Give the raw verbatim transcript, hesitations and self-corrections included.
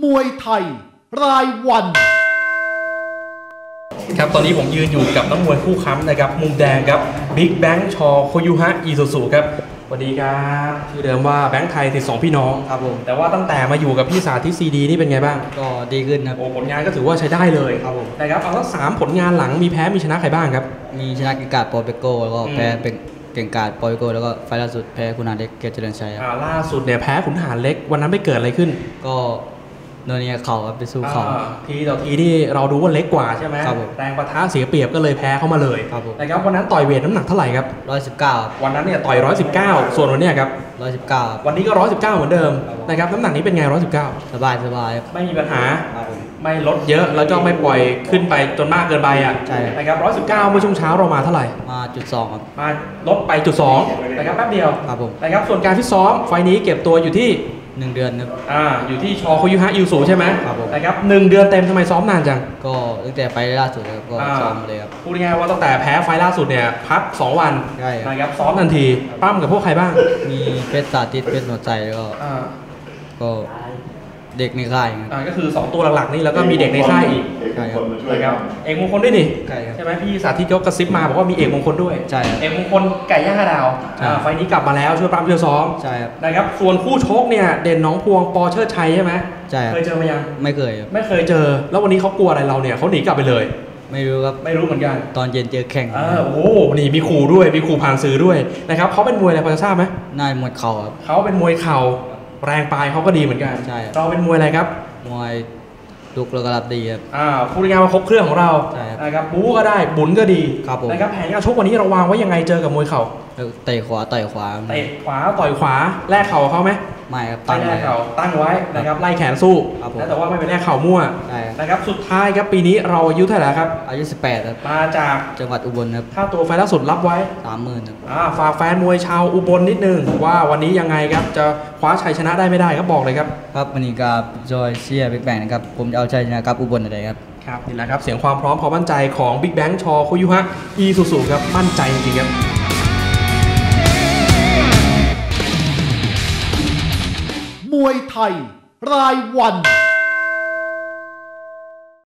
มวยไทยรายวันครับตอนนี้ผมยืนอยู่กับนักมวยคู่ค้ำนะครับมุมแดงครับบิ๊กแบงค์ชอโคยุฮะอีซูซูครับสวัสดีครับชื่อเดิมว่าแบงค์ไทยติดสองพี่น้องครับผมแต่ว่าตั้งแต่มาอยู่กับพี่สาธิตซีดีนี่เป็นไงบ้างก็ดีขึ้นครับโอ้ผลงานก็ถือว่าใช้ได้เลยครับผมนะครับเอาทั้งสามผลงานหลังมีแพ้มีชนะใครบ้างครับมีชนะเก่งกาดปอเปโก้แล้วก็แพ้เป็นเก่งกาดปอเปโก้แล้วก็ไฟล่าสุดแพ้คุณอาเล็กเกียรติเจริญชัยอ่าล่าสุดเนี่ยแพ้ขุนหารเล็กวันนั้นไปเกิดอะไรขึ้นก็โดนเนี่ยเข่าครับไปสู้เข่าทีต่อทีที่เราดูว่าเล็กกว่าใช่ไหมครับผมแรงปะทะเสียเปรียบก็เลยแพ้เข้ามาเลยครับผมนะครับวันนั้นต่อยเวทน้ำหนักเท่าไหร่ครับร้อยสิบเก้าวันนั้นเนี่ยต่อยร้อยสิบเก้าส่วนวันนี้ครับร้อยสิบเก้าวันนี้ก็ร้อยสิบเก้าเหมือนเดิมนะครับน้ำหนักนี้เป็นไงร้อยสิบเก้าสบายสบายไม่มีปัญหาไม่ลดเยอะแล้วก็ไม่ปล่อยขึ้นไปจนมากเกินไปอ่ะใช่นะครับร้อยสิบเก้าเมื่อช่วงเช้าเรามาเท่าไหร่มาจุดสองครับมาลดไปจุดสองนะครับแป๊บเดียวครับผมนะครับส่วนการฟิตซ้อมไฟนี้เก็บตัวอยู่ที่หนึ่งเดือนครับอ่าอยู่ที่ชอโคยุฮะอิวสูใช่ไหมครับผมนะครับหนึ่งเดือนเต็มทำไมซ้อมนานจังก็ตั้งแต่ไฟล่าสุดก็ซ้อมเลยครับพูดง่ายๆว่าตั้งแต่แพ้ไฟล่าสุดเนี่ยพักสองวันใช่นะครับซ้อมทันทีปั้มกับพวกใครบ้างมีเพชรสาธิตเพชรหัวใจแล้วก็ก็เด็กในค่ายอ่าก็คือสองตัวหลักๆนี่แล้วก็มีเด็กในค่ายอีกใช่ครับนะครับเอกมงคลด้วยนี่ใช่ครับใช่ไหมพี่สาธิตเขากระซิบมาบอกว่ามีเอกมงคลด้วยใช่เอกมงคลไก่ย่างห้าดาวไฟนี้กลับมาแล้วช่วยปั้มช่วยซ้อมใช่ครับนะครับส่วนคู่ชกเนี่ยเด่นน้องพวงปอเชิดชัยใช่ไหมใช่เคยเจอมายังไม่เคยไม่เคยเจอแล้ววันนี้เขากลัวอะไรเราเนี่ยเขาหนีกลับไปเลยไม่รู้ครับไม่รู้เหมือนกันตอนเย็นเจอแข่งอ่าโอ้นี่มีขู่ด้วยมีขู่ผ่านสื่อด้วยนะครับเขาเป็นมวยอะไรพอจะทราบไหมน่ามวยเข่าครับเขาเป็นมวยเข่าแรงปลายเขาก็ดีเหมือนกันใช่เราเป็นมวยอะไรครับมวยลุกแล้วก็รับดีครับอ่าพูดง่ายๆว่าครบเครื่องของเราใช่นะครับบู๊ก็ได้บุญก็ดีครับผมนะครับแผนการชกวันนี้เราวางไว้ยังไงเจอกับมวยเข่าเตะขวาต่อยขวาเตะขวาต่อยขวาแลกเข่าเขาไหมไม่ครับตั้งไว้เข่าตั้งไว้นะครับไล่แขนสู้แต่ว่าไม่เป็นแลกเข่ามั่วนะครับสุดท้ายครับปีนี้เราอายุเท่าไหร่ครับอายุสิบแปดครับมาจากจังหวัดอุบลครับค่าตัวไฟล่าสุดรับไว้สามหมื่นครับอ่าฝากแฟนมวยชาวอุบลนิดนึงว่าวันนี้ยังไงครับจะคว้าชัยชนะได้ไม่ได้ครับบอกเลยครับครับวันนี้กับจอยเชียร์บิ๊กแบงนะครับผมจะเอาชัยชนะกับอุบลอะไรครับครับนี่แหละครับเสียงความพร้อมความมั่นใจของบิ๊กแบงค์ชอโคยุฮะอีซูซูครับมั่นใจจริงๆครับมวยไทยรายวัน